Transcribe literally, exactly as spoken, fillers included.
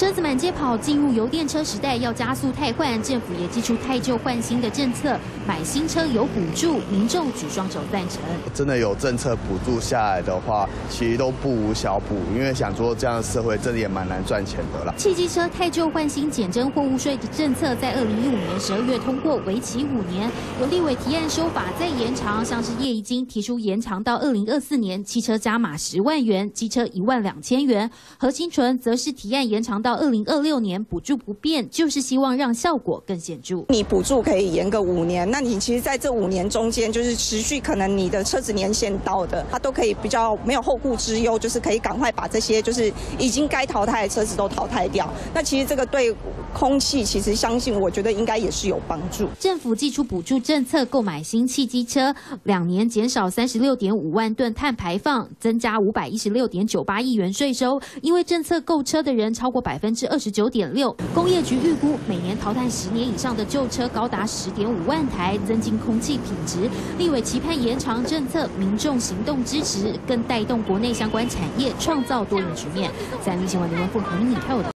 车子满街跑，进入油电车时代，要加速汰换，政府也祭出汰旧换新的政策，买新车有补助，民众举双手赞成。 真的有政策补助下来的话，其实都不无小补，因为想说这样的社会真的也蛮难赚钱的啦。 汽机车汰旧换新减征货物税的政策在二零一五年十二月通过，为期五年。有立委提案修法再延长，像是叶宜津提出延长到二零二四年，汽车加码十万元，机车一万两千元。何清纯则是提案延长到二零二六年，补助不变，就是希望让效果更显著。 你补助可以延个五年，那你其实在这五年中间，就是持续可能你的车子年限到的，它都可以比较没有后顾之忧，就是可以赶快把这些就是已经该淘汰的车子都淘汰掉。那其实这个对空气，其实相信我觉得应该也是有帮助。 政府祭出补助政策，购买新汽机车，两年减少三十六点五万吨碳排放，增加五百一十六点九八亿元税收。因为政策购车的人超过百分之二十九点六，工业局预估每年淘汰十年以上的旧车高达十点五万台，增进空气品质。立委期盼延长政策，民众行动支持，更带动国内相关产业创造多赢局面。三立新闻林文凤、何明敏报道。